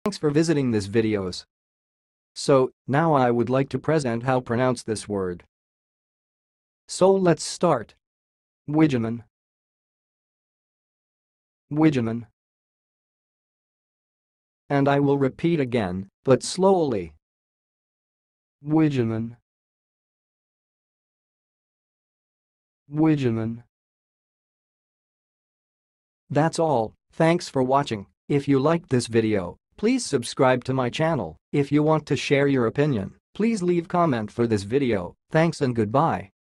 Thanks for visiting this videos. So, now I would like to present how pronounce this word. So let's start. Wijemanne. Wijemanne. And I will repeat again, but slowly. Wijemanne. Wijemanne. That's all, thanks for watching. If you liked this video, please subscribe to my channel. If you want to share your opinion, please leave comment for this video. Thanks and goodbye.